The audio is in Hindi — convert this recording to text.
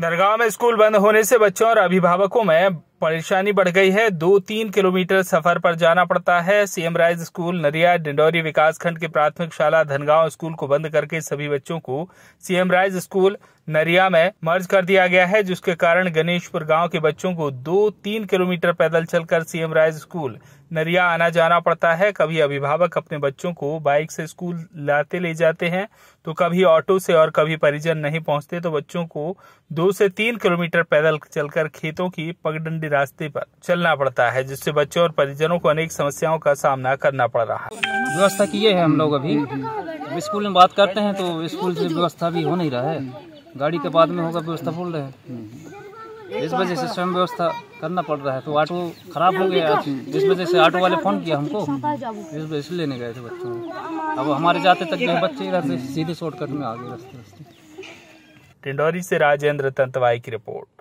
नरगांव में स्कूल बंद होने से बच्चों और अभिभावकों में परेशानी बढ़ गई है। 2-3 किलोमीटर सफर पर जाना पड़ता है। सीएम राइज स्कूल नरिया डिंडौरी विकासखंड की प्राथमिक शाला धनगांव स्कूल को बंद करके सभी बच्चों को सीएम राइज स्कूल नरिया में मर्ज कर दिया गया है, जिसके कारण गणेशपुर गांव के बच्चों को 2-3 किलोमीटर पैदल चलकर सीएम राइज स्कूल नरिया आना जाना पड़ता है। कभी अभिभावक अपने बच्चों को बाइक से स्कूल लाते ले जाते हैं, तो कभी ऑटो से और कभी परिजन नहीं पहुंचते तो बच्चों को 2 से 3 किलोमीटर पैदल चलकर खेतों की पगडंडी रास्ते पर चलना पड़ता है, जिससे बच्चों और परिजनों को अनेक समस्याओं का सामना करना पड़ रहा है। व्यवस्था की है हम लोग अभी स्कूल में बात करते हैं तो स्कूल से व्यवस्था भी हो नहीं रहा है। गाड़ी के बाद में होगा व्यवस्था बोल रहे हैं, इस वजह से स्वयं व्यवस्था करना पड़ रहा है। तो ऑटो खराब हो गया, जिस वजह से ऑटो वाले फोन किया हमको, इस वजह से लेने गए थे बच्चों को। अब हमारे जाते तक जो बच्चे इधर से सीधे शॉर्टकट में आ गए रास्ते। डिंडौरी से राजेंद्र तंतवाई की रिपोर्ट।